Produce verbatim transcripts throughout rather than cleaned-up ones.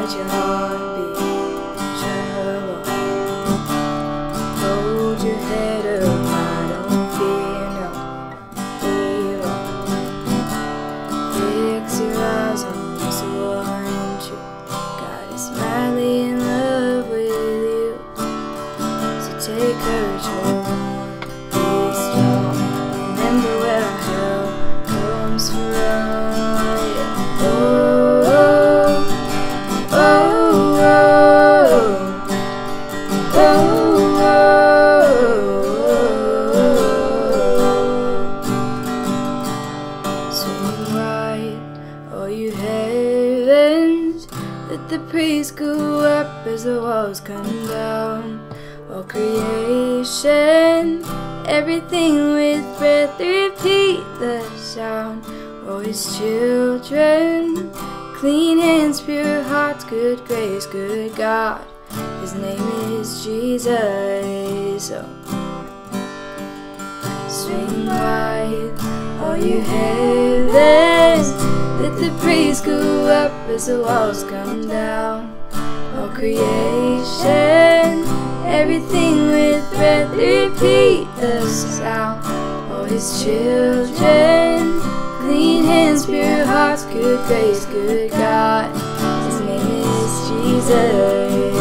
let your heart be troubled. Hold your head up high, don't fear no evil. Fix your eyes on this one truth. God is madly in love with you. So take courage, hold on, be strong. Remember where our help comes from. Yeah. Oh, oh, oh, oh, oh, oh. Swing wide, all you heavens. Let the praise go up as the walls come down. All creation, everything with breath, repeat the sound. Oh, His children, clean hands, pure hearts, good grace, good God. His name is Jesus. Oh. Swing wide, all you heavens. Let the praise go up as the walls come down. All creation, everything with breath, repeat the sound. All His children, clean hands, pure hearts, good grace, good God. His name is Jesus.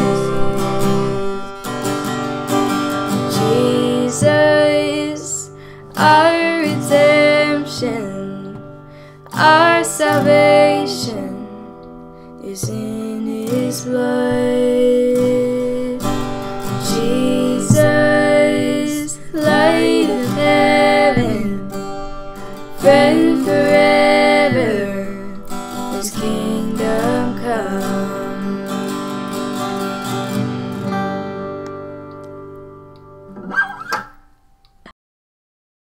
Jesus, our redemption, our salvation is in His blood. Jesus, light of heaven, friend forever.